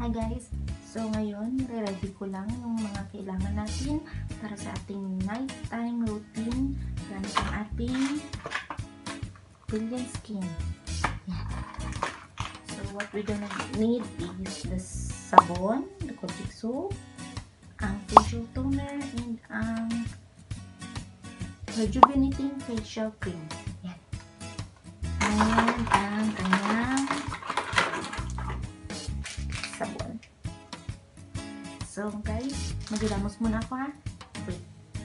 Hi guys! So ngayon, re-ready ko lang yung mga kailangan natin para sa ating nighttime routine gamit ang ating brilliant skin. Yeah. So what we're gonna need is the sabon, the caustic soap, ang facial toner, and ang rejuvenating facial cream. Yan. And ang kanyang sabon. So guys, maghilamos muna ako ha. Wait.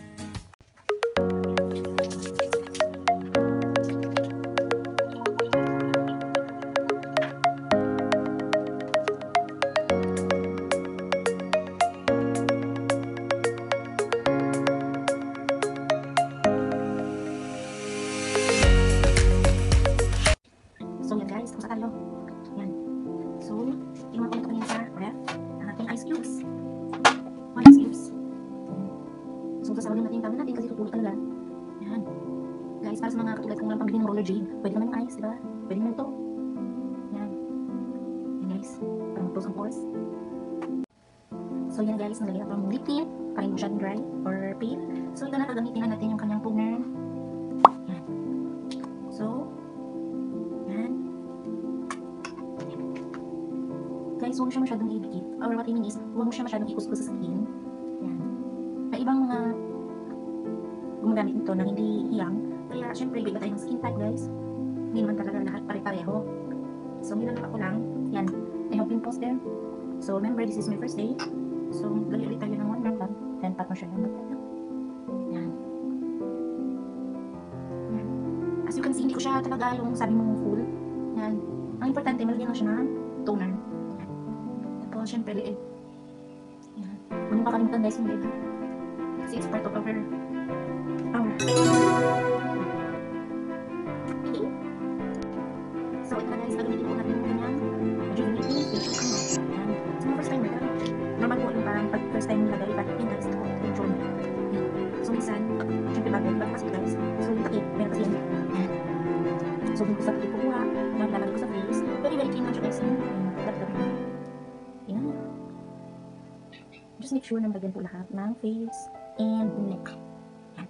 So yan guys, kung sa tayo. Yan. So, iwan ko ito kanina sa ref. Ang ating ice cubes. 1 ice cubes. So, sasawagin natin yung tawin natin kasi tutulog talaga. Yan. Guys, para sa mga katulad kung walang pambili ng roller jade, pwede naman yung ice, diba? Pwede naman ito. Yan. Yan guys. Para mag-close ang pores. So yan guys, nalagyan ako ng lip tint para hindi masyadong dry or pale. So ito na, gagamitin na natin yung kanyang toner. Yan. So, yan. Guys, huwag mo siya masyadong idikit. Or what I mean is, huwag mo siya masyadong ikuskus sa skin. Yan. May ibang mga gumagamit nito na hindi hiyang. Kaya, syempre, iba tayo ng skin type, guys. Hindi naman talaga lahat pare-pareho. So, nilalap ako lang. Yan. I have pimples there. So, remember, this is my first day. So, lagay ulit tayo ng 1 gram lang. Then, pat mo siya ng yan. Yan. As you can see, hindi ko siya talaga yung sabi mong full. Yan. Ang importante, malagyan lang siya ng toner. Tapos, syempre, liit. Yan. Huwag niyo kakalimutan guys yung liit. Kasi it's part of our power. Okay. So, ito na guys, gagamitin po natin yung kanyang rejuvenating facial cream. Yan. So, first time na normal po yung parang pag first time nilagay, but yun guys, ito po, control. Yan. So, minsan, syempre bago guys. So, yung takip, meron kasi yan. Yan. So, dun ko sa takip kukuha, yan, lalagay ko sa face. Very, very clean lang siya guys. Yan. Just make sure na malagyan po lahat ng face and neck. Yan.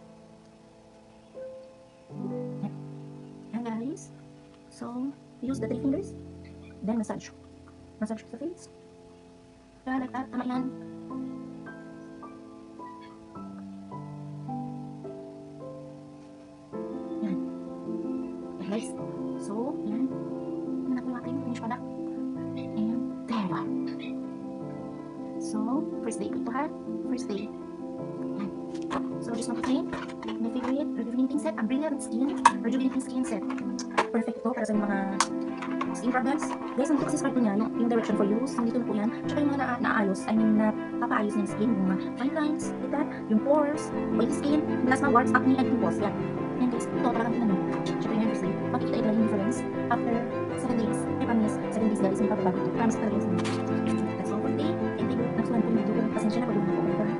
Yan. Yan guys. So, use the 3 fingers. Then, massage. Massage sa face. Kaya like that, tama yan. Yan. Yan guys. So, yan. Yan ako yung aking finish product. And there. So, first day ko ito ha. First day. Yan. So, just want to say, my favorite rejuvenating set, ang Brilliant Skin Rejuvenating Skin Set. Perfect ito para sa mga skin problems. Guys, nandito kasi sa niya, yung direction for use, nandito na po yan. Tsaka yung mga naayos, I mean, napapaayos ng skin, yung mga fine lines, like that, yung pores, oily skin, plasma warts, acne, and pimples, yan. Yan guys, ito talagang tinanong. Tsaka yung first day, makikita ito lang yung difference after 7 days. I promise, 7 days guys, yung pagbabago ito. Promise talaga yung 7 days. That's all for today. And I hope nagustuhan po yung video ko. Pasensya na pag-uwi ko.